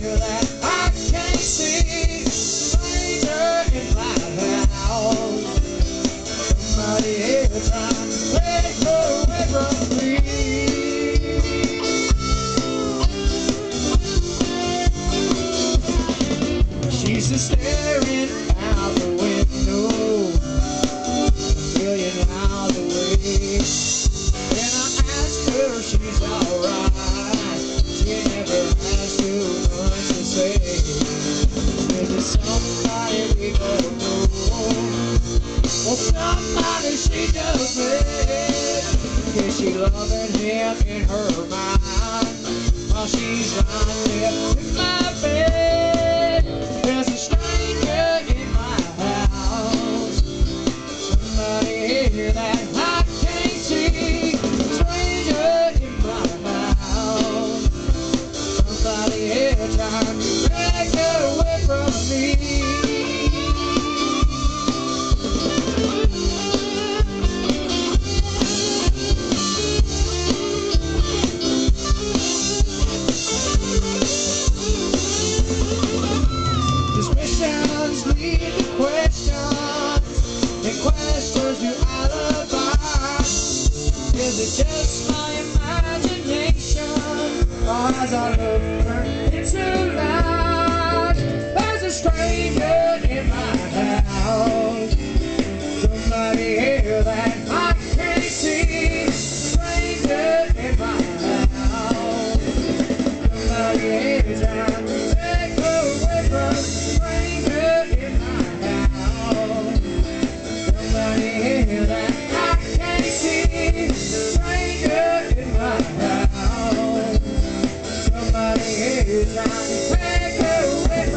hear that I can't see. Stranger in my house. Somebody here trying to take her away from me. She's just staring out the window, a million miles away. And I ask her if she's alright. She never has too much to say. Is it somebody we don't know? Or somebody she just met? Is she loving him in her mind while she's lying there in my bed? There's a stranger in my house. Somebody hear that I can't see. Stranger in my house. Somebody here trying to take her away from me. Suspicions lead to questions, and questions to alibis. Is it just my imagination, or has I looked her into lies? There's a stranger in my house. Somebody hear that I can't see. Stranger in my house. Somebody hear trying to take her away from me. Stranger in my house. Somebody hear that I can't see. Stranger in my house. Somebody here trying to take her away